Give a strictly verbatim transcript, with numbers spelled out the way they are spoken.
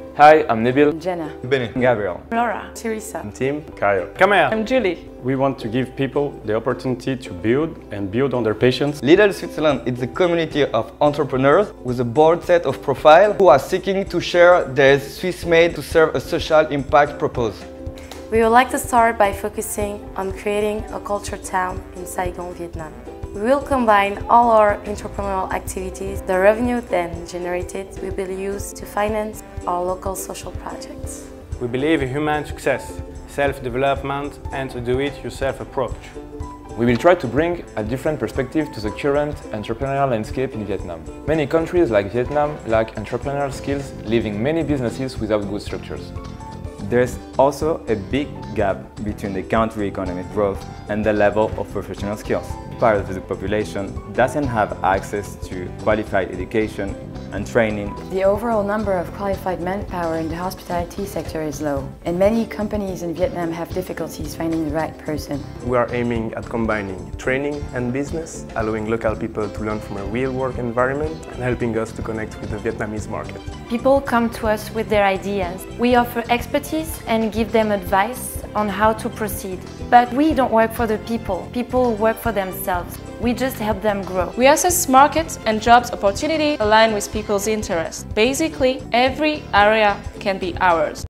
Hi, I'm Nabil. Jenna. Benny. Gabriel. Laura. Teresa. I'm Tim. Kayo. Kamea. I'm Julie. We want to give people the opportunity to build and build on their passions. Lidl Switzerland is a community of entrepreneurs with a broad set of profiles who are seeking to share their Swiss-made to serve a social impact purpose. We would like to start by focusing on creating a culture town in Saigon, Vietnam. We will combine all our entrepreneurial activities. The revenue then generated will be used to finance our local social projects. We believe in human success, self-development and a do-it-yourself approach. We will try to bring a different perspective to the current entrepreneurial landscape in Vietnam. Many countries like Vietnam lack entrepreneurial skills, leaving many businesses without good structures. There's also a big gap between the country economic growth and the level of professional skills. Part of the population doesn't have access to qualified education and training. The overall number of qualified manpower in the hospitality sector is low, and many companies in Vietnam have difficulties finding the right person. We are aiming at combining training and business, allowing local people to learn from a real work environment and helping us to connect with the Vietnamese market. People come to us with their ideas. We offer expertise and give them advice on how to proceed. But we don't work for the people. People work for themselves. We just help them grow. We assess markets and jobs opportunity aligned with people's interests. Basically, every area can be ours.